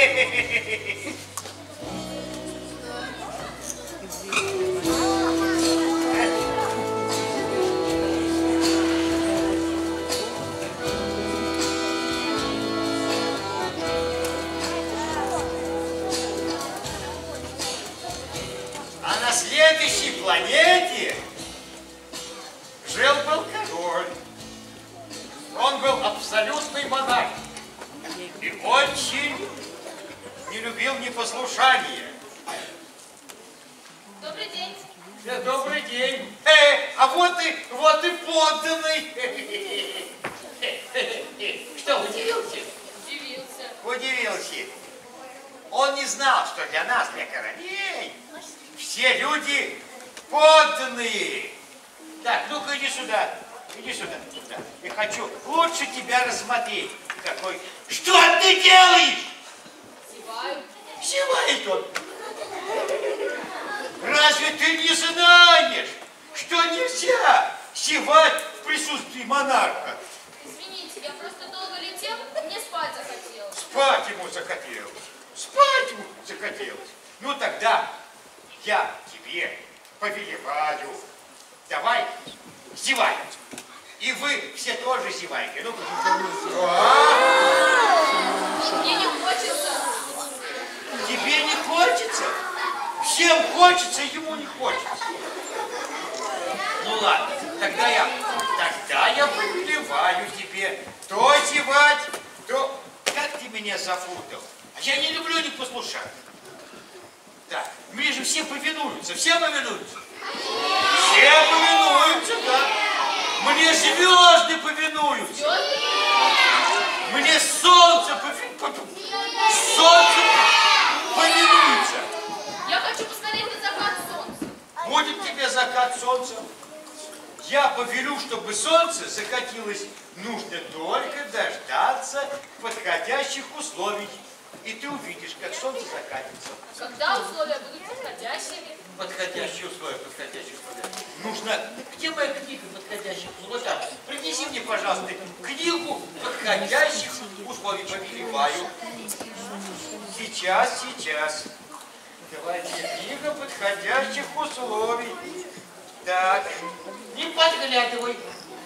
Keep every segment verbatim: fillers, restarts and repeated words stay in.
А на следующей планете жил-был король. Он был абсолютный монарх и очень не любил непослушание. Добрый день. Да, добрый день. Э, а вот и, вот и подданный. Что, удивился? Удивился. Удивился. Он не знал, что для нас, для королей, все люди подданные. Так, ну-ка иди сюда. Иди сюда. Да. Я хочу лучше тебя рассмотреть. Какой... Что ты делаешь? Зеваю. Зевает он. Разве ты не знаешь, что нельзя зевать в присутствии монарха? Извините, я просто долго летел, мне спать захотелось. Спать ему захотелось. Спать ему захотелось. Ну тогда я тебе повелеваю. Давай зевай. И вы все тоже зевайте. Ну, мне не хочется. тебе не хочется? Всем хочется, ему не хочется. Ну ладно, тогда я, тогда я повелеваю тебе то зевать, то... Как ты меня запутал? А я не люблю непослушание. Так, мне же все повинуются, все повинуются. Все повинуются, да. Мне звезды повинуются. Звезды? Мне солнце повинуется. Солнце повинуется. Я хочу посмотреть на закат солнца. Будет тебе закат солнца. Я повелю, чтобы солнце закатилось. Нужно только дождаться подходящих условий. И ты увидишь, как солнце закатится. Когда условия будут подходящими? Подходящие условия, подходящие условия. Нужно... Где моя книга подходящих условий? Вот там. Принеси мне, пожалуйста, книгу подходящих условий. Повелеваю. Сейчас, сейчас. Давайте книга подходящих условий. Так. Не подглядывай.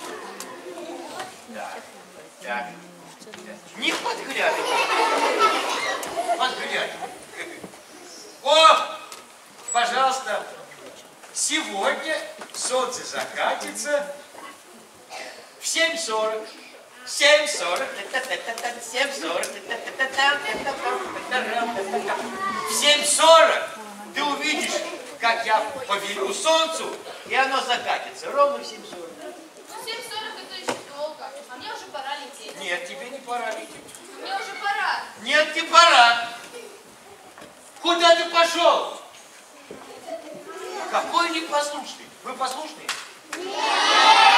Так. Так. Не подглядывай. Подглядывай. О! Пожалуйста. Сегодня солнце закатится в семь сорок. семь сорок. семь сорок. В семь сорок ты увидишь, как я повелю солнцу, и оно закатится ровно в семь сорок. Ну, семь сорок это еще долго, а мне уже пора лететь. Нет, тебе не пора лететь. Мне уже пора. Нет, не пора. Куда ты пошел? Какой непослушный? Вы послушный? Нет.